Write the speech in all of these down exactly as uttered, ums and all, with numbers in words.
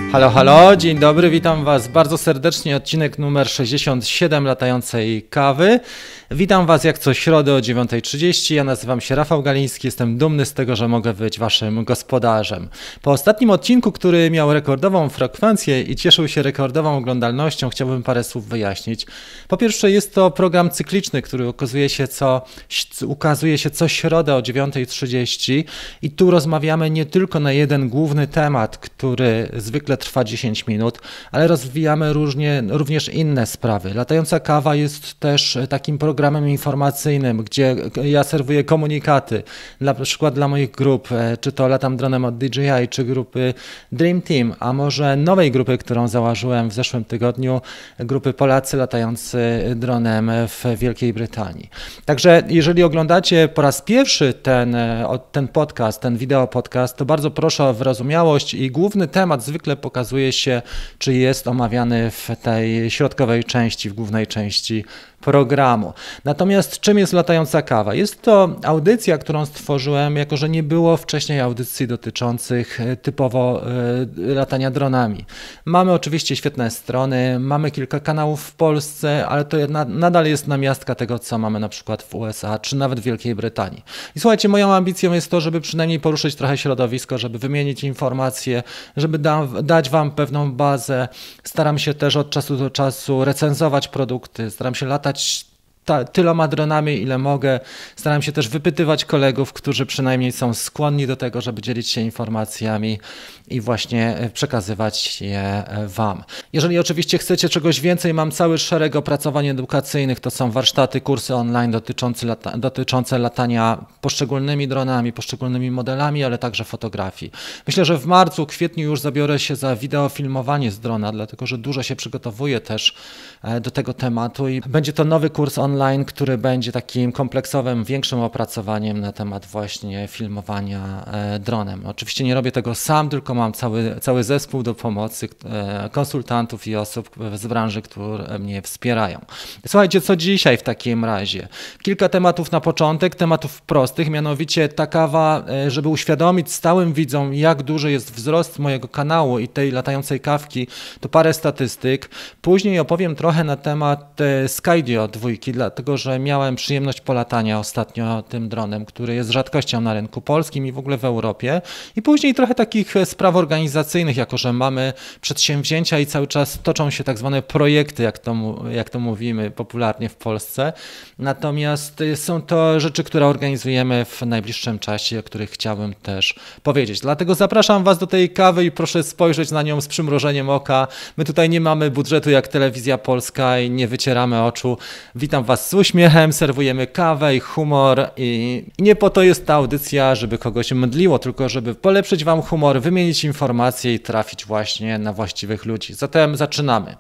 Halo, halo, dzień dobry, witam Was bardzo serdecznie, odcinek numer sześćdziesiąt siedem latającej kawy. Witam Was jak co środę o dziewiąta trzydzieści, ja nazywam się Rafał Galiński, jestem dumny z tego, że mogę być Waszym gospodarzem. Po ostatnim odcinku, który miał rekordową frekwencję i cieszył się rekordową oglądalnością, chciałbym parę słów wyjaśnić. Po pierwsze, jest to program cykliczny, który ukazuje się co, ukazuje się co środę o dziewiąta trzydzieści i tu rozmawiamy nie tylko na jeden główny temat, który zwykle trwa dziesięć minut, ale rozwijamy różnie, również inne sprawy. Latająca kawa jest też takim programem informacyjnym, gdzie ja serwuję komunikaty, na przykład dla moich grup, czy to Latam Dronem od D J I, czy grupy Dream Team, a może nowej grupy, którą założyłem w zeszłym tygodniu, grupy Polacy latający dronem w Wielkiej Brytanii. Także jeżeli oglądacie po raz pierwszy ten, ten podcast, ten wideo podcast, to bardzo proszę o wyrozumiałość i główny temat zwykle pokazuje się, czy jest omawiany w tej środkowej części, w głównej części programu. Natomiast czym jest latająca kawa? Jest to audycja, którą stworzyłem, jako że nie było wcześniej audycji dotyczących typowo y, latania dronami. Mamy oczywiście świetne strony, mamy kilka kanałów w Polsce, ale to na, nadal jest namiastka tego, co mamy na przykład w U S A, czy nawet w Wielkiej Brytanii. I słuchajcie, moją ambicją jest to, żeby przynajmniej poruszyć trochę środowisko, żeby wymienić informacje, żeby da, dać Wam pewną bazę. Staram się też od czasu do czasu recenzować produkty, staram się latać Ta, tyloma dronami, ile mogę. Staram się też wypytywać kolegów, którzy przynajmniej są skłonni do tego, żeby dzielić się informacjami i właśnie przekazywać je Wam. Jeżeli oczywiście chcecie czegoś więcej, mam cały szereg opracowań edukacyjnych, to są warsztaty, kursy online dotyczące, lata, dotyczące latania poszczególnymi dronami, poszczególnymi modelami, ale także fotografii. Myślę, że w marcu, kwietniu już zabiorę się za wideofilmowanie z drona, dlatego że dużo się przygotowuję też do tego tematu i będzie to nowy kurs online, który będzie takim kompleksowym, większym opracowaniem na temat właśnie filmowania dronem. Oczywiście nie robię tego sam, tylko mam cały, cały zespół do pomocy, konsultantów i osób z branży, które mnie wspierają. Słuchajcie, co dzisiaj w takim razie? Kilka tematów na początek, tematów prostych, mianowicie ta kawa, żeby uświadomić stałym widzom, jak duży jest wzrost mojego kanału i tej latającej kawki, to parę statystyk. Później opowiem trochę na temat Skydio dwójki, dlatego że miałem przyjemność polatania ostatnio tym dronem, który jest rzadkością na rynku polskim i w ogóle w Europie. I później trochę takich spraw organizacyjnych, jako że mamy przedsięwzięcia i cały czas toczą się tak zwane projekty, jak to, jak to mówimy popularnie w Polsce. Natomiast są to rzeczy, które organizujemy w najbliższym czasie, o których chciałbym też powiedzieć. Dlatego zapraszam Was do tej kawy i proszę spojrzeć na nią z przymrużeniem oka. My tutaj nie mamy budżetu jak Telewizja Polska i nie wycieramy oczu. Witam Was z uśmiechem, serwujemy kawę i humor i nie po to jest ta audycja, żeby kogoś mdliło, tylko żeby polepszyć Wam humor, wymienić informacje i trafić właśnie na właściwych ludzi. Zatem zaczynamy.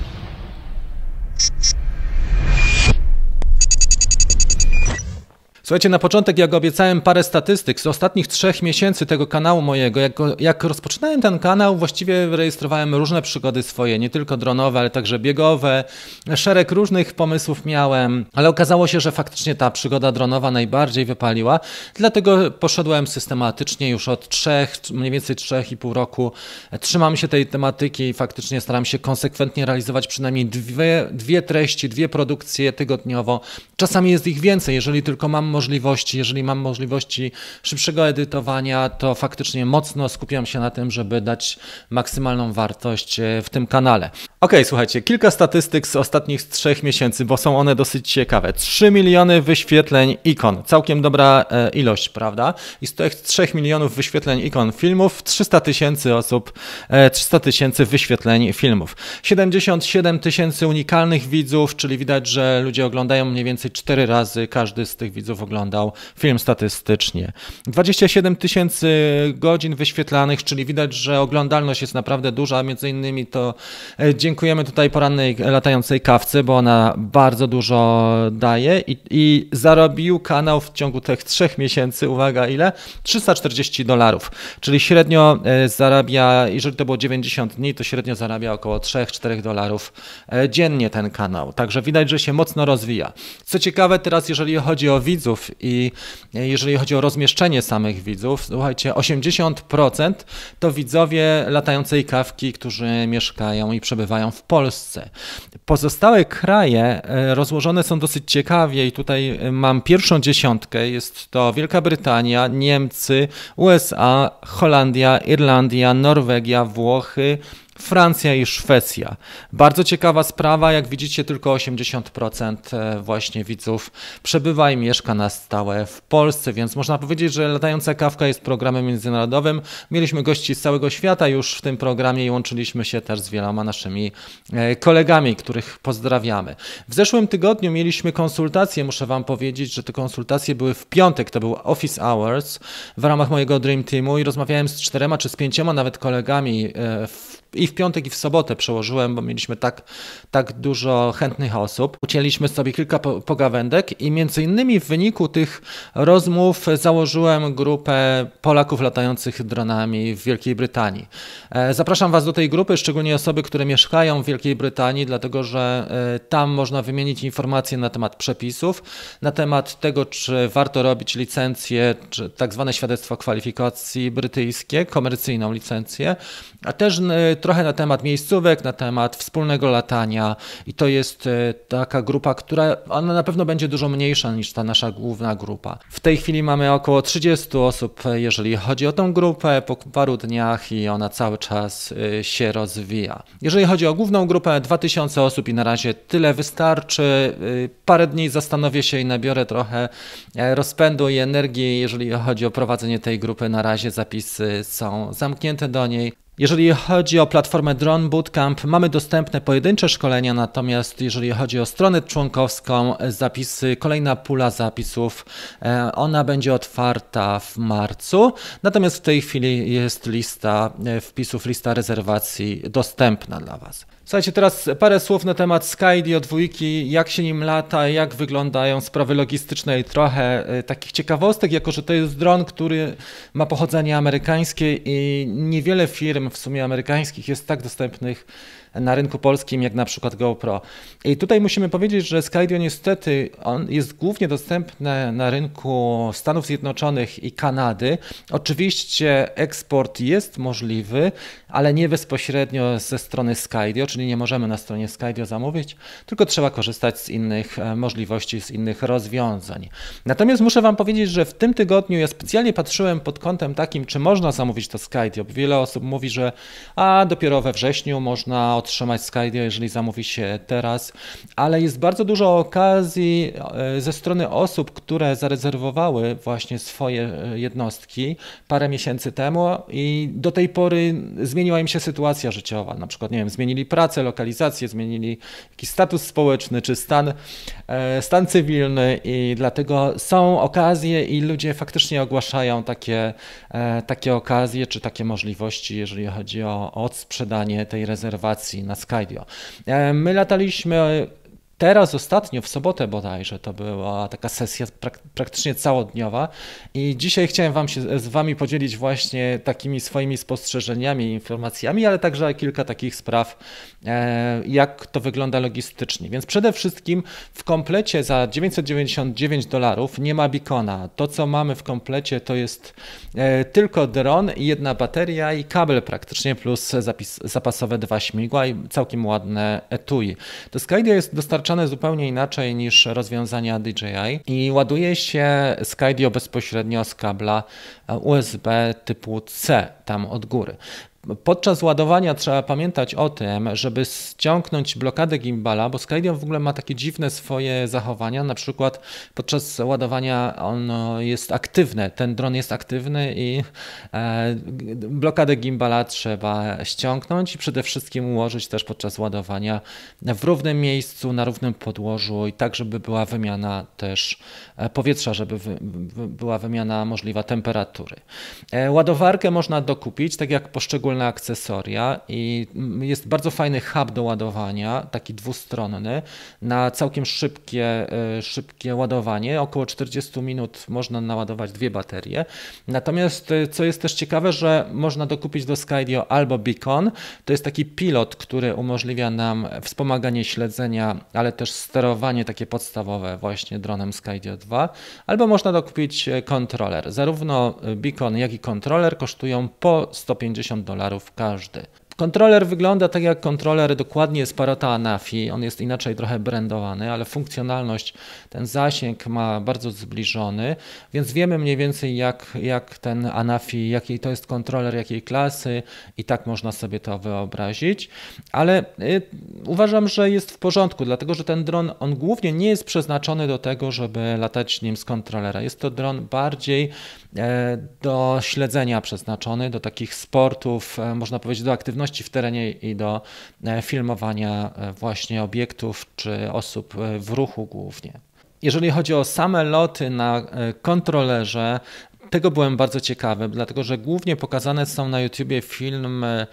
Słuchajcie, na początek, jak obiecałem, parę statystyk z ostatnich trzech miesięcy tego kanału mojego. Jak, jak rozpoczynałem ten kanał, właściwie rejestrowałem różne przygody swoje, nie tylko dronowe, ale także biegowe. Szereg różnych pomysłów miałem, ale okazało się, że faktycznie ta przygoda dronowa najbardziej wypaliła. Dlatego poszedłem systematycznie już od trzech, mniej więcej trzech i pół roku. Trzymam się tej tematyki i faktycznie staram się konsekwentnie realizować przynajmniej dwie, dwie treści, dwie produkcje tygodniowo. Czasami jest ich więcej, jeżeli tylko mam możliwości, jeżeli mam możliwości szybszego edytowania, to faktycznie mocno skupiam się na tym, żeby dać maksymalną wartość w tym kanale. Ok, słuchajcie, kilka statystyk z ostatnich trzech miesięcy, bo są one dosyć ciekawe. trzy miliony wyświetleń ikon, całkiem dobra e, ilość, prawda? I z tych trzech milionów wyświetleń ikon filmów, trzysta tysięcy osób, e, trzysta tysięcy wyświetleń filmów. siedemdziesiąt siedem tysięcy unikalnych widzów, czyli widać, że ludzie oglądają mniej więcej cztery razy, każdy z tych widzów oglądał film statystycznie. dwadzieścia siedem tysięcy godzin wyświetlanych, czyli widać, że oglądalność jest naprawdę duża, między innymi to e, dzięki Dziękujemy tutaj porannej latającej kawce, bo ona bardzo dużo daje i, i zarobił kanał w ciągu tych trzech miesięcy, uwaga ile? trzysta czterdzieści dolarów, czyli średnio zarabia, jeżeli to było dziewięćdziesiąt dni, to średnio zarabia około trzy do czterech dolarów dziennie ten kanał. Także widać, że się mocno rozwija. Co ciekawe teraz, jeżeli chodzi o widzów, widzów i jeżeli chodzi o rozmieszczenie samych widzów, słuchajcie, osiemdziesiąt procent to widzowie latającej kawki, którzy mieszkają i przebywają w Polsce. Pozostałe kraje rozłożone są dosyć ciekawie i tutaj mam pierwszą dziesiątkę. Jest to Wielka Brytania, Niemcy, U S A, Holandia, Irlandia, Norwegia, Włochy, Francja i Szwecja. Bardzo ciekawa sprawa, jak widzicie, tylko osiemdziesiąt procent właśnie widzów przebywa i mieszka na stałe w Polsce, więc można powiedzieć, że Latająca Kawka jest programem międzynarodowym. Mieliśmy gości z całego świata już w tym programie i łączyliśmy się też z wieloma naszymi kolegami, których pozdrawiamy. W zeszłym tygodniu mieliśmy konsultacje, muszę wam powiedzieć, że te konsultacje były w piątek, to był Office Hours w ramach mojego Dream Teamu i rozmawiałem z czterema czy z pięcioma nawet kolegami w I w piątek, i w sobotę przełożyłem, bo mieliśmy tak, tak dużo chętnych osób. Ucięliśmy sobie kilka pogawędek i między innymi w wyniku tych rozmów założyłem grupę Polaków latających dronami w Wielkiej Brytanii. Zapraszam was do tej grupy, szczególnie osoby, które mieszkają w Wielkiej Brytanii, dlatego że tam można wymienić informacje na temat przepisów, na temat tego, czy warto robić licencję, czy tak zwane świadectwo kwalifikacji brytyjskie, komercyjną licencję, a też trochę na temat miejscówek, na temat wspólnego latania i to jest taka grupa, która ona na pewno będzie dużo mniejsza niż ta nasza główna grupa. W tej chwili mamy około trzydzieści osób, jeżeli chodzi o tą grupę, po paru dniach i ona cały czas się rozwija. Jeżeli chodzi o główną grupę, dwa tysiące osób i na razie tyle wystarczy. Parę dni zastanowię się i nabiorę trochę rozpędu i energii, jeżeli chodzi o prowadzenie tej grupy. Na razie zapisy są zamknięte do niej. Jeżeli chodzi o platformę Drone Bootcamp, mamy dostępne pojedyncze szkolenia, natomiast jeżeli chodzi o stronę członkowską, zapisy, kolejna pula zapisów, ona będzie otwarta w marcu, natomiast w tej chwili jest lista wpisów, lista rezerwacji dostępna dla was. Słuchajcie, teraz parę słów na temat Skydio dwójki, jak się nim lata, jak wyglądają sprawy logistyczne i trochę takich ciekawostek, jako że to jest dron, który ma pochodzenie amerykańskie i niewiele firm w sumie amerykańskich jest tak dostępnych na rynku polskim jak na przykład GoPro. I tutaj musimy powiedzieć, że Skydio niestety on jest głównie dostępny na rynku Stanów Zjednoczonych i Kanady. Oczywiście eksport jest możliwy, ale nie bezpośrednio ze strony Skydio, czyli nie możemy na stronie Skydio zamówić, tylko trzeba korzystać z innych możliwości, z innych rozwiązań. Natomiast muszę wam powiedzieć, że w tym tygodniu ja specjalnie patrzyłem pod kątem takim, czy można zamówić to Skydio. Wiele osób mówi, że a dopiero we wrześniu można otrzymać Skydio, jeżeli zamówi się teraz, ale jest bardzo dużo okazji ze strony osób, które zarezerwowały właśnie swoje jednostki parę miesięcy temu i do tej pory zmieniła im się sytuacja życiowa, na przykład, nie wiem, zmienili pracę, lokalizację, zmienili jakiś status społeczny czy stan, stan cywilny i dlatego są okazje i ludzie faktycznie ogłaszają takie, takie okazje czy takie możliwości, jeżeli chodzi o odsprzedanie tej rezerwacji na Skydio. My lataliśmy teraz ostatnio, w sobotę bodajże, to była taka sesja prak praktycznie całodniowa i dzisiaj chciałem wam się z wami podzielić właśnie takimi swoimi spostrzeżeniami, informacjami, ale także kilka takich spraw, e, jak to wygląda logistycznie. Więc przede wszystkim w komplecie za dziewięćset dziewięćdziesiąt dziewięć dolarów nie ma beacona. To, co mamy w komplecie, to jest e, tylko dron i jedna bateria i kabel praktycznie plus zapis, zapasowe dwa śmigła i całkiem ładne etui. To Skydio jest dostarczone zupełnie inaczej niż rozwiązania D J I i ładuje się Skydio bezpośrednio z kabla U S B typu C, tam od góry. Podczas ładowania trzeba pamiętać o tym, żeby ściągnąć blokadę gimbala, bo Skydio w ogóle ma takie dziwne swoje zachowania, na przykład podczas ładowania ono jest aktywne, ten dron jest aktywny i e, blokadę gimbala trzeba ściągnąć i przede wszystkim ułożyć też podczas ładowania w równym miejscu, na równym podłożu i tak, żeby była wymiana też powietrza, żeby wy, była wymiana możliwa temperatury. E, ładowarkę można dokupić, tak jak poszczególne poszczególne akcesoria i jest bardzo fajny hub do ładowania, taki dwustronny, na całkiem szybkie, szybkie ładowanie. Około czterdzieści minut można naładować dwie baterie. Natomiast co jest też ciekawe, że można dokupić do Skydio albo Beacon. To jest taki pilot, który umożliwia nam wspomaganie śledzenia, ale też sterowanie takie podstawowe właśnie dronem Skydio dwa. Albo można dokupić kontroler. Zarówno Beacon, jak i kontroler kosztują po sto pięćdziesiąt dolarów każdy. Kontroler wygląda tak jak kontroler dokładnie z Parrota Anafi, on jest inaczej trochę brandowany, ale funkcjonalność, ten zasięg ma bardzo zbliżony, więc wiemy mniej więcej jak, jak ten Anafi, jaki to jest kontroler, jakiej klasy i tak można sobie to wyobrazić, ale y, uważam, że jest w porządku, dlatego że ten dron, on głównie nie jest przeznaczony do tego, żeby latać nim z kontrolera, jest to dron bardziej e, do śledzenia przeznaczony, do takich sportów, e, można powiedzieć do aktywności w terenie i do filmowania właśnie obiektów czy osób w ruchu głównie. Jeżeli chodzi o same loty na kontrolerze, tego byłem bardzo ciekawy, dlatego że głównie pokazane są na YouTubie filmy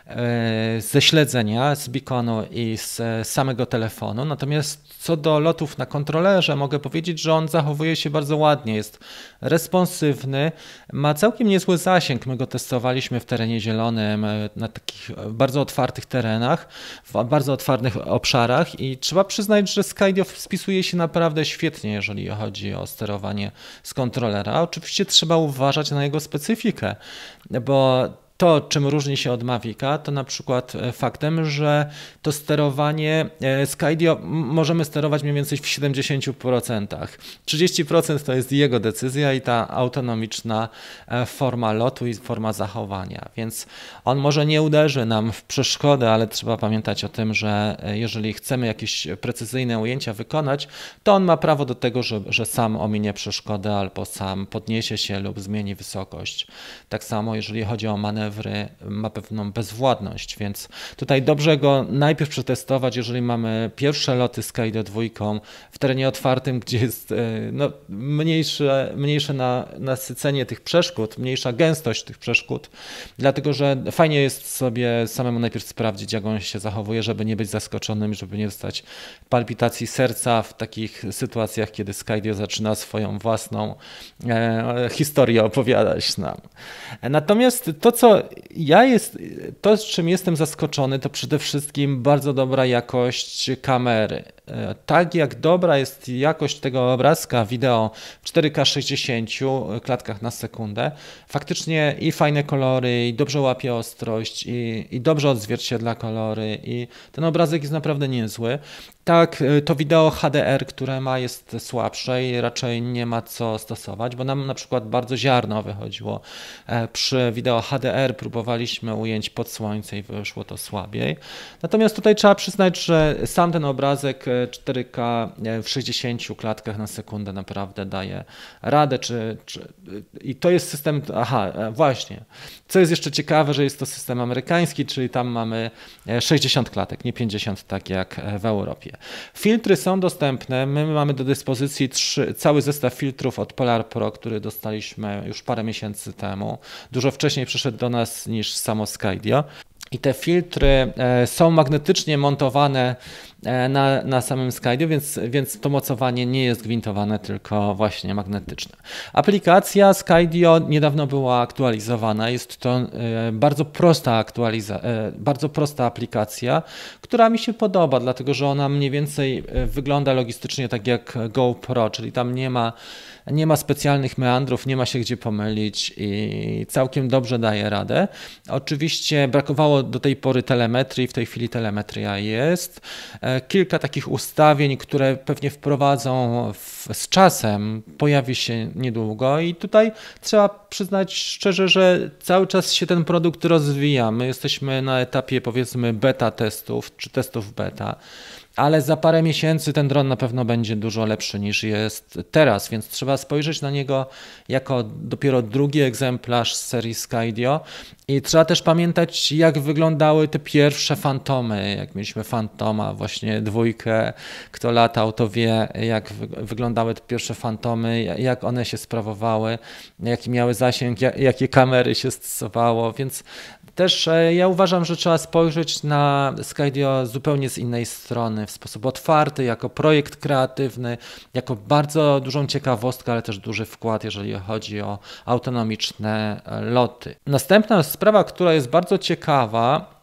ze śledzenia, z Beaconu i z samego telefonu. Natomiast co do lotów na kontrolerze mogę powiedzieć, że on zachowuje się bardzo ładnie, jest responsywny, ma całkiem niezły zasięg. My go testowaliśmy w terenie zielonym, na takich bardzo otwartych terenach, w bardzo otwartych obszarach i trzeba przyznać, że Skydio spisuje się naprawdę świetnie, jeżeli chodzi o sterowanie z kontrolera. Oczywiście trzeba uważać na jego specyfikę, bo to, czym różni się od Mavica, to na przykład faktem, że to sterowanie Skydio możemy sterować mniej więcej w siedemdziesięciu procentach. trzydzieści procent to jest jego decyzja i ta autonomiczna forma lotu i forma zachowania, więc on może nie uderzy nam w przeszkodę, ale trzeba pamiętać o tym, że jeżeli chcemy jakieś precyzyjne ujęcia wykonać, to on ma prawo do tego, że, że sam ominie przeszkodę albo sam podniesie się lub zmieni wysokość. Tak samo jeżeli chodzi o manewry, ma pewną bezwładność, więc tutaj dobrze go najpierw przetestować, jeżeli mamy pierwsze loty Skydio dwa w terenie otwartym, gdzie jest no, mniejsze, mniejsze na, nasycenie tych przeszkód, mniejsza gęstość tych przeszkód, dlatego że fajnie jest sobie samemu najpierw sprawdzić, jak on się zachowuje, żeby nie być zaskoczonym, żeby nie dostać palpitacji serca w takich sytuacjach, kiedy Skydio zaczyna swoją własną e, historię opowiadać nam. Natomiast to, co ja jest, to, z czym jestem zaskoczony, to przede wszystkim bardzo dobra jakość kamery. Tak jak dobra jest jakość tego obrazka wideo w cztery K sześćdziesiąt klatkach na sekundę, faktycznie i fajne kolory, i dobrze łapie ostrość, i, i dobrze odzwierciedla kolory, i ten obrazek jest naprawdę niezły. Tak, to wideo H D R, które ma, jest słabsze i raczej nie ma co stosować, bo nam na przykład bardzo ziarno wychodziło. Przy wideo H D R próbowaliśmy ujęć pod słońce i wyszło to słabiej. Natomiast tutaj trzeba przyznać, że sam ten obrazek cztery K w sześćdziesięciu klatkach na sekundę naprawdę daje radę. Czy, czy, I to jest system, aha, właśnie, co jest jeszcze ciekawe, że jest to system amerykański, czyli tam mamy sześćdziesiąt klatek, nie pięćdziesiąt tak jak w Europie. Filtry są dostępne, my mamy do dyspozycji trzy, cały zestaw filtrów od Polar Pro, który dostaliśmy już parę miesięcy temu. Dużo wcześniej przyszedł do nas niż samo Skydio. I te filtry są magnetycznie montowane na, na samym Skydio, więc, więc to mocowanie nie jest gwintowane, tylko właśnie magnetyczne. Aplikacja Skydio niedawno była aktualizowana. Jest to bardzo prosta aktualiza- bardzo prosta aplikacja, która mi się podoba, dlatego że ona mniej więcej wygląda logistycznie tak jak GoPro, czyli tam nie ma Nie ma specjalnych meandrów, nie ma się gdzie pomylić i całkiem dobrze daje radę. Oczywiście brakowało do tej pory telemetrii, w tej chwili telemetria jest. Kilka takich ustawień, które pewnie wprowadzą w, z czasem, pojawi się niedługo i tutaj trzeba przyznać szczerze, że cały czas się ten produkt rozwija. My jesteśmy na etapie powiedzmy beta testów, czy testów beta. Ale za parę miesięcy ten dron na pewno będzie dużo lepszy niż jest teraz, więc trzeba spojrzeć na niego jako dopiero drugi egzemplarz z serii Skydio i trzeba też pamiętać, jak wyglądały te pierwsze fantomy, jak mieliśmy fantoma, właśnie dwójkę, kto latał to wie, jak wyglądały te pierwsze fantomy, jak one się sprawowały, jaki miały zasięg, jakie kamery się stosowało, więc też ja uważam, że trzeba spojrzeć na Skydio zupełnie z innej strony, w sposób otwarty, jako projekt kreatywny, jako bardzo dużą ciekawostkę, ale też duży wkład, jeżeli chodzi o autonomiczne loty. Następna sprawa, która jest bardzo ciekawa,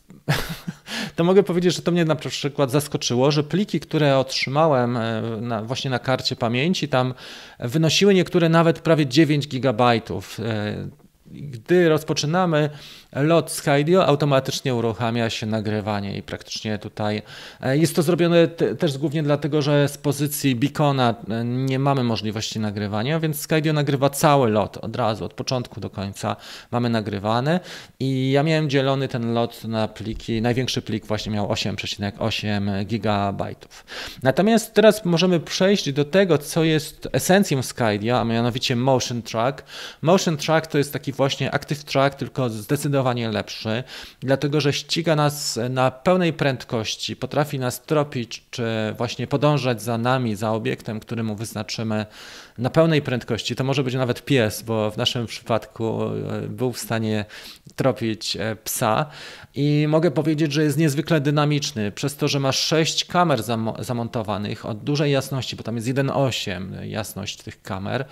to mogę powiedzieć, że to mnie na przykład zaskoczyło, że pliki, które otrzymałem na, właśnie na karcie pamięci, tam wynosiły niektóre nawet prawie dziewięć gigabajtów. Gdy rozpoczynamy lot Skydio, automatycznie uruchamia się nagrywanie i praktycznie tutaj jest to zrobione te, też głównie dlatego, że z pozycji beacona nie mamy możliwości nagrywania, więc Skydio nagrywa cały lot od razu, od początku do końca mamy nagrywany i ja miałem dzielony ten lot na pliki, największy plik właśnie miał osiem przecinek osiem gigabajtów. Natomiast teraz możemy przejść do tego, co jest esencją Skydio, a mianowicie Motion Track. Motion Track to jest taki właśnie Active Track, tylko zdecydowanie lepszy, dlatego że ściga nas na pełnej prędkości, potrafi nas tropić, czy właśnie podążać za nami, za obiektem, który mu wyznaczymy na pełnej prędkości. To może być nawet pies, bo w naszym przypadku był w stanie tropić psa i mogę powiedzieć, że jest niezwykle dynamiczny, przez to, że ma sześć kamer zamontowanych o dużej jasności, bo tam jest jeden przecinek osiem jasność tych kamer.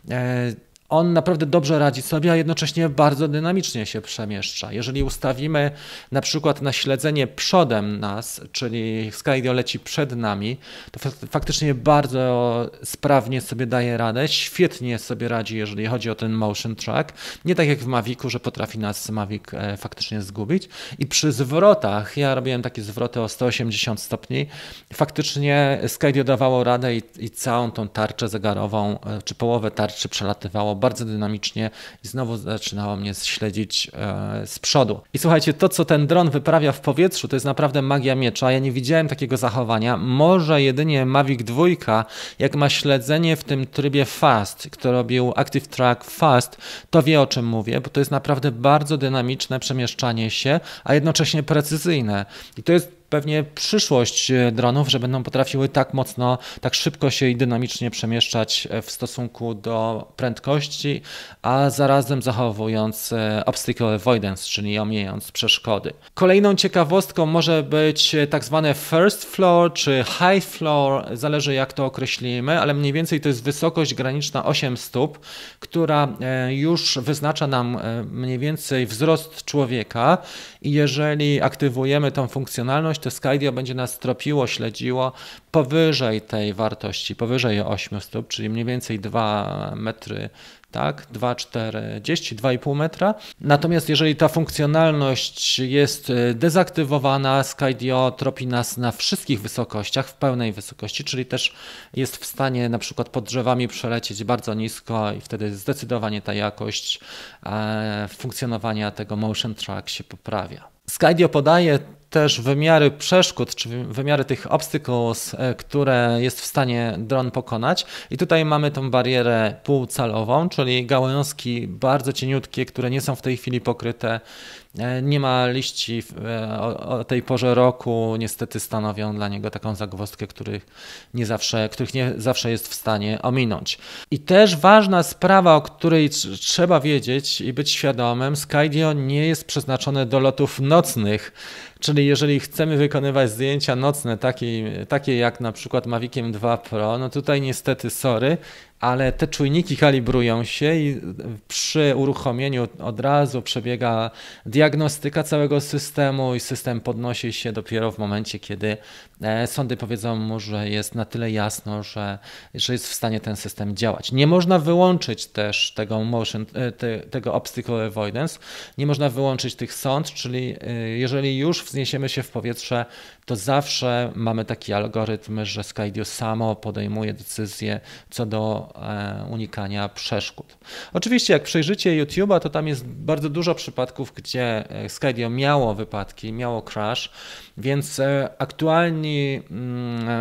On naprawdę dobrze radzi sobie, a jednocześnie bardzo dynamicznie się przemieszcza. Jeżeli ustawimy na przykład na śledzenie przodem nas, czyli Skydio leci przed nami, to faktycznie bardzo sprawnie sobie daje radę, świetnie sobie radzi, jeżeli chodzi o ten motion track. Nie tak jak w Mavicu, że potrafi nas Mavic faktycznie zgubić. I przy zwrotach, ja robiłem takie zwroty o sto osiemdziesiąt stopni, faktycznie Skydio dawało radę i, i całą tą tarczę zegarową, czy połowę tarczy przelatywało bardzo dynamicznie i znowu zaczynało mnie śledzić e, z przodu. I słuchajcie, to co ten dron wyprawia w powietrzu, to jest naprawdę magia miecza. Ja nie widziałem takiego zachowania. Może jedynie Mavic dwa, jak ma śledzenie w tym trybie fast, kto robił Active Track fast, to wie o czym mówię, bo to jest naprawdę bardzo dynamiczne przemieszczanie się, a jednocześnie precyzyjne. I to jest pewnie przyszłość dronów, że będą potrafiły tak mocno, tak szybko się i dynamicznie przemieszczać w stosunku do prędkości, a zarazem zachowując obstacle avoidance, czyli omijając przeszkody. Kolejną ciekawostką może być tak zwane first floor czy high floor, zależy jak to określimy, ale mniej więcej to jest wysokość graniczna osiem stóp, która już wyznacza nam mniej więcej wzrost człowieka i jeżeli aktywujemy tą funkcjonalność, to Skydio będzie nas tropiło, śledziło powyżej tej wartości, powyżej ośmiu stóp, czyli mniej więcej dwa metry, tak, dwa czterdzieści, dwa i pół metra. Natomiast jeżeli ta funkcjonalność jest dezaktywowana, Skydio tropi nas na wszystkich wysokościach, w pełnej wysokości, czyli też jest w stanie na przykład pod drzewami przelecieć bardzo nisko i wtedy zdecydowanie ta jakość e, funkcjonowania tego motion track się poprawia. Skydio podaje też wymiary przeszkód, czy wymiary tych obstacles, które jest w stanie dron pokonać. I tutaj mamy tą barierę półcalową, czyli gałązki bardzo cieniutkie, które nie są w tej chwili pokryte. Nie ma liści o, o tej porze roku, niestety stanowią dla niego taką zagwozdkę, których nie zawsze, których nie zawsze jest w stanie ominąć. I też ważna sprawa, o której trzeba wiedzieć i być świadomym, Skydio nie jest przeznaczone do lotów nocnych, czyli jeżeli chcemy wykonywać zdjęcia nocne, takie, takie jak na przykład Maviciem dwa Pro, no tutaj niestety sorry, ale te czujniki kalibrują się i przy uruchomieniu od razu przebiega diagnostyka całego systemu i system podnosi się dopiero w momencie, kiedy sądy powiedzą mu, że jest na tyle jasno, że, że jest w stanie ten system działać. Nie można wyłączyć też tego motion, te, tego obstacle avoidance, nie można wyłączyć tych sąd, czyli jeżeli już wzniesiemy się w powietrze, to zawsze mamy taki algorytm, że Skydio samo podejmuje decyzję co do unikania przeszkód. Oczywiście jak przejrzycie YouTube'a, to tam jest bardzo dużo przypadków, gdzie Skydio miało wypadki, miało crash, więc aktualni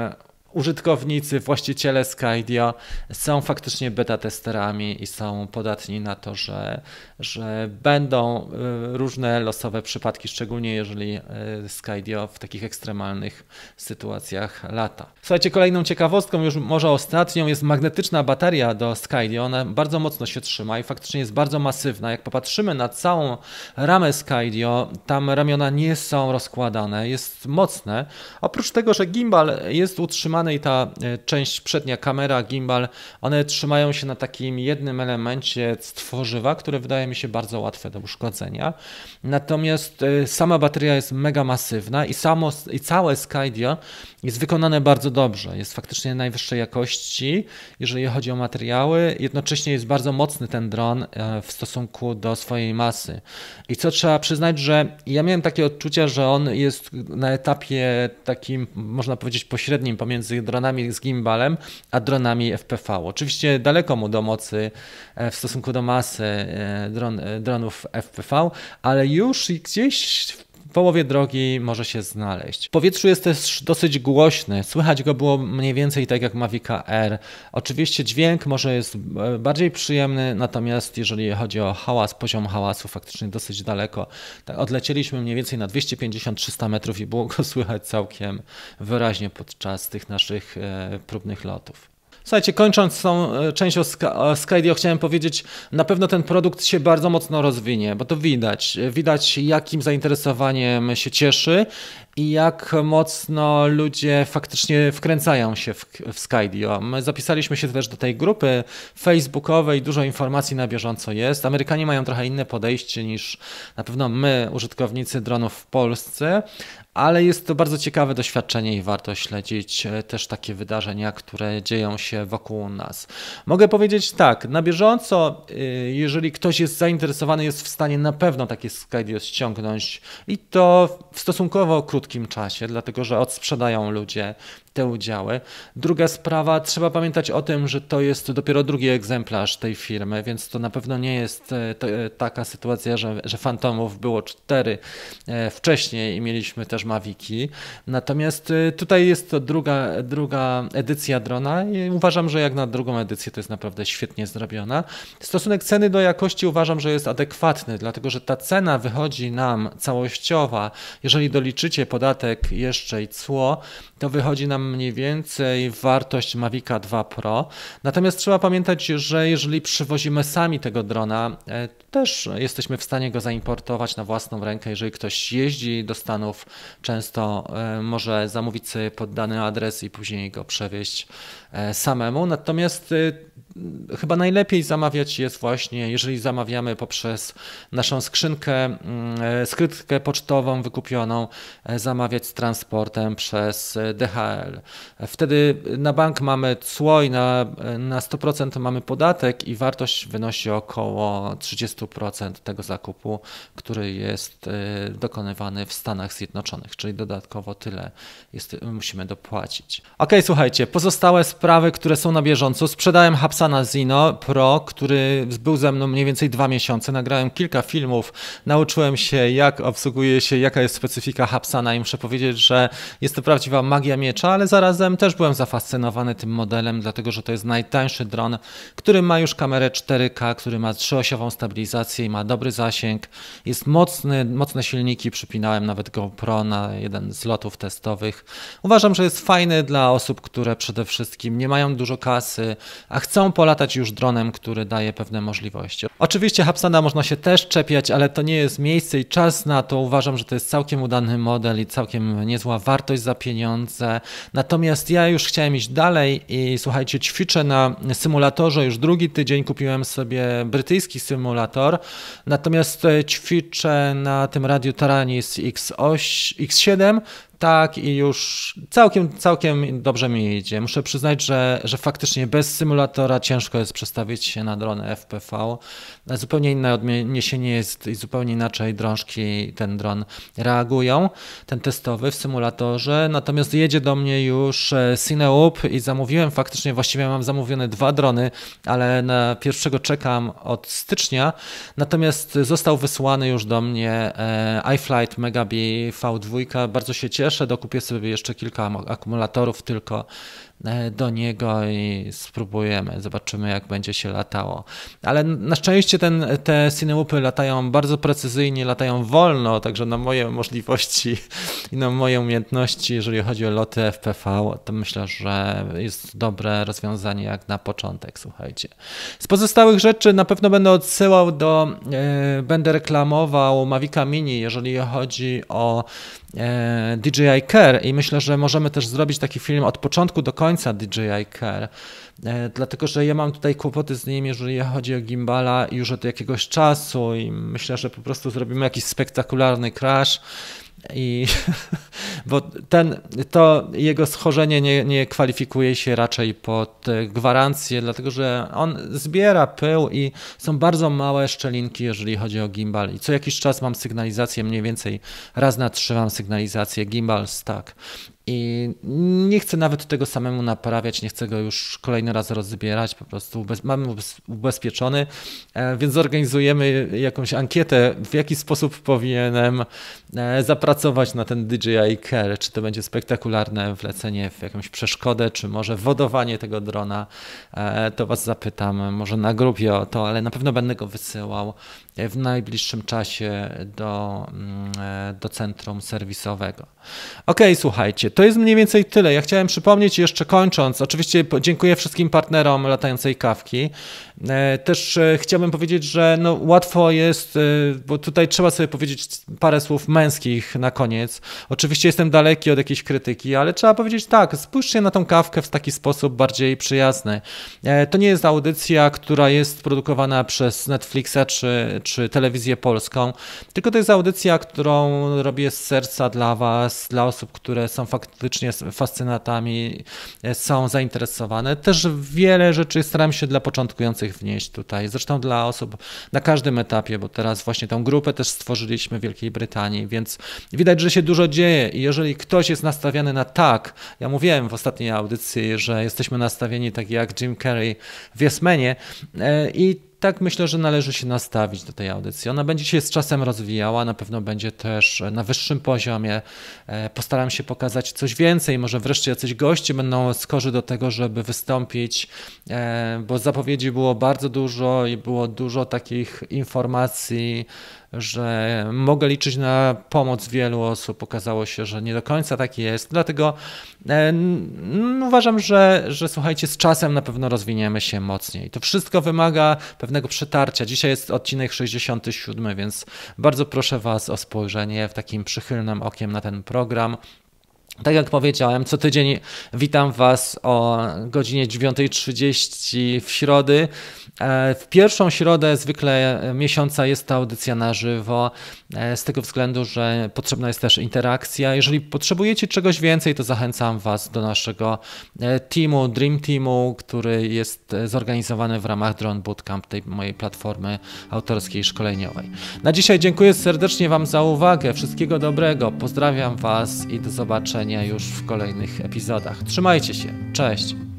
użytkownicy, właściciele Skydio są faktycznie beta testerami i są podatni na to, że, że będą różne losowe przypadki, szczególnie jeżeli Skydio w takich ekstremalnych sytuacjach lata. Słuchajcie, kolejną ciekawostką, już może ostatnią, jest magnetyczna bateria do Skydio. Ona bardzo mocno się trzyma i faktycznie jest bardzo masywna. Jak popatrzymy na całą ramę Skydio, tam ramiona nie są rozkładane, jest mocne. Oprócz tego, że gimbal jest utrzymany i ta część przednia, kamera, gimbal, one trzymają się na takim jednym elemencie z tworzywa, które wydaje mi się bardzo łatwe do uszkodzenia. Natomiast sama bateria jest mega masywna i, samo, i całe Skydio jest wykonane bardzo dobrze. Jest faktycznie najwyższej jakości, jeżeli chodzi o materiały. Jednocześnie jest bardzo mocny ten dron w stosunku do swojej masy. I co trzeba przyznać, że ja miałem takie odczucia, że on jest na etapie takim, można powiedzieć, pośrednim pomiędzy dronami z gimbalem, a dronami F P V. Oczywiście daleko mu do mocy w stosunku do masy dron, dronów F P V, ale już gdzieś w połowie drogi może się znaleźć. W powietrzu jest też dosyć głośny. Słychać go było mniej więcej tak jak Mavica R. Oczywiście dźwięk może jest bardziej przyjemny, natomiast jeżeli chodzi o hałas, poziom hałasu faktycznie dosyć daleko. Odlecieliśmy mniej więcej na dwieście pięćdziesiąt do trzystu metrów i było go słychać całkiem wyraźnie podczas tych naszych próbnych lotów. Słuchajcie, kończąc tą część o Skydio, chciałem powiedzieć, na pewno ten produkt się bardzo mocno rozwinie, bo to widać. Widać, jakim zainteresowaniem się cieszy i jak mocno ludzie faktycznie wkręcają się w, w Skydio. My zapisaliśmy się też do tej grupy facebookowej, dużo informacji na bieżąco jest. Amerykanie mają trochę inne podejście niż na pewno my, użytkownicy dronów w Polsce, ale jest to bardzo ciekawe doświadczenie i warto śledzić też takie wydarzenia, które dzieją się wokół nas. Mogę powiedzieć tak, na bieżąco, jeżeli ktoś jest zainteresowany, jest w stanie na pewno takie Skydio ściągnąć i to w stosunkowo krótkim czasie, dlatego że odsprzedają ludzie te udziały. Druga sprawa, trzeba pamiętać o tym, że to jest dopiero drugi egzemplarz tej firmy, więc to na pewno nie jest taka sytuacja, że, że Phantomów było cztery wcześniej i mieliśmy też Maviki. Natomiast tutaj jest to druga, druga edycja drona i uważam, że jak na drugą edycję to jest naprawdę świetnie zrobiona. Stosunek ceny do jakości uważam, że jest adekwatny, dlatego że ta cena wychodzi nam całościowa, jeżeli doliczycie podatek jeszcze i cło, to wychodzi nam mniej więcej wartość Mavica dwa Pro. Natomiast trzeba pamiętać, że jeżeli przywozimy sami tego drona, też jesteśmy w stanie go zaimportować na własną rękę. Jeżeli ktoś jeździ do Stanów, często może zamówić sobie pod dany adres i później go przewieźć samemu. Natomiast chyba najlepiej zamawiać jest właśnie, jeżeli zamawiamy poprzez naszą skrzynkę, skrytkę pocztową wykupioną, zamawiać z transportem przez D H L. Wtedy na bank mamy cło i na, na sto procent mamy podatek i wartość wynosi około trzydzieści procent tego zakupu, który jest dokonywany w Stanach Zjednoczonych, czyli dodatkowo tyle jest, musimy dopłacić. Ok, słuchajcie, pozostałe sprawy, które są na bieżąco. Sprzedałem Hubsana Zino Pro, który był ze mną mniej więcej dwa miesiące. Nagrałem kilka filmów, nauczyłem się, jak obsługuje się, jaka jest specyfika Hubsana i muszę powiedzieć, że jest to prawdziwa magia miecza, ale zarazem też byłem zafascynowany tym modelem, dlatego że to jest najtańszy dron, który ma już kamerę cztery K, który ma trzyosiową stabilizację i ma dobry zasięg. Jest mocny, mocne silniki, przypinałem nawet GoPro na jeden z lotów testowych. Uważam, że jest fajny dla osób, które przede wszystkim nie mają dużo kasy, a chcą polatać już dronem, który daje pewne możliwości. Oczywiście Hubsana można się też czepiać, ale to nie jest miejsce i czas na to. Uważam, że to jest całkiem udany model i całkiem niezła wartość za pieniądze. Natomiast ja już chciałem iść dalej i słuchajcie, ćwiczę na symulatorze. Już drugi tydzień kupiłem sobie brytyjski symulator, natomiast ćwiczę na tym Radiu Taranis X siedem. Tak i już całkiem, całkiem dobrze mi idzie. Muszę przyznać, że, że faktycznie bez symulatora ciężko jest przestawić się na drony F P V. Zupełnie inne odniesienie jest i zupełnie inaczej drążki ten dron reagują, ten testowy w symulatorze. Natomiast jedzie do mnie już Cinewoop i zamówiłem faktycznie, właściwie mam zamówione dwa drony, ale na pierwszego czekam od stycznia. Natomiast został wysłany już do mnie iFlight Megabee V dwa. Bardzo się cieszę. spieszę, dokupię sobie jeszcze kilka akumulatorów tylko do niego i spróbujemy, zobaczymy jak będzie się latało. Ale na szczęście ten, te Cinewoopy latają bardzo precyzyjnie, latają wolno, także na moje możliwości i na moje umiejętności, jeżeli chodzi o loty F P V, to myślę, że jest dobre rozwiązanie jak na początek, słuchajcie. Z pozostałych rzeczy na pewno będę odsyłał do, yy, będę reklamował Mavica Mini, jeżeli chodzi o D J I Care i myślę, że możemy też zrobić taki film od początku do końca D J I Care, dlatego że ja mam tutaj kłopoty z nim, jeżeli chodzi o gimbala już od jakiegoś czasu i myślę, że po prostu zrobimy jakiś spektakularny crash. I bo ten, to jego schorzenie nie, nie kwalifikuje się raczej pod gwarancję, dlatego że on zbiera pył i są bardzo małe szczelinki, jeżeli chodzi o gimbal. I co jakiś czas mam sygnalizację, mniej więcej raz na trzy mam sygnalizację gimbal stack. I nie chcę nawet tego samemu naprawiać, nie chcę go już kolejny raz rozbierać, po prostu mamy ubezpieczony, więc zorganizujemy jakąś ankietę, w jaki sposób powinienem zapracować na ten D J I Care, czy to będzie spektakularne wlecenie w jakąś przeszkodę, czy może wodowanie tego drona, to was zapytam, może na grupie o to, ale na pewno będę go wysyłał w najbliższym czasie do, do centrum serwisowego. Ok, słuchajcie, to jest mniej więcej tyle. Ja chciałem przypomnieć jeszcze kończąc, oczywiście dziękuję wszystkim partnerom Latającej Kawki. Też chciałbym powiedzieć, że no łatwo jest, bo tutaj trzeba sobie powiedzieć parę słów męskich na koniec. Oczywiście jestem daleki od jakiejś krytyki, ale trzeba powiedzieć tak, spójrzcie na tą kawkę w taki sposób bardziej przyjazny. To nie jest audycja, która jest produkowana przez Netflixa czy, czy Telewizję Polską, tylko to jest audycja, którą robię z serca dla was, dla osób, które są faktycznie fascynatami, są zainteresowane. Też wiele rzeczy staram się dla początkujących wnieść tutaj, zresztą dla osób na każdym etapie, bo teraz właśnie tą grupę też stworzyliśmy w Wielkiej Brytanii, więc widać, że się dużo dzieje i jeżeli ktoś jest nastawiony na tak, ja mówiłem w ostatniej audycji, że jesteśmy nastawieni tak jak Jim Carrey w Yes Manie i tak myślę, że należy się nastawić do tej audycji. Ona będzie się z czasem rozwijała, na pewno będzie też na wyższym poziomie. Postaram się pokazać coś więcej, może wreszcie jacyś goście będą skorzy do tego, żeby wystąpić, bo zapowiedzi było bardzo dużo i było dużo takich informacji, że mogę liczyć na pomoc wielu osób. Okazało się, że nie do końca tak jest, dlatego e, uważam, że, że słuchajcie, z czasem na pewno rozwiniemy się mocniej. To wszystko wymaga pewnego przetarcia. Dzisiaj jest odcinek sześćdziesiąty siódmy, więc bardzo proszę was o spojrzenie w takim przychylnym okiem na ten program. Tak jak powiedziałem, co tydzień witam was o godzinie dziewiątej trzydzieści w środy. W pierwszą środę zwykle miesiąca jest ta audycja na żywo, z tego względu, że potrzebna jest też interakcja. Jeżeli potrzebujecie czegoś więcej, to zachęcam was do naszego teamu, Dream Teamu, który jest zorganizowany w ramach Drone Bootcamp, tej mojej platformy autorskiej szkoleniowej. Na dzisiaj dziękuję serdecznie wam za uwagę, wszystkiego dobrego, pozdrawiam was i do zobaczenia już w kolejnych epizodach. Trzymajcie się, cześć!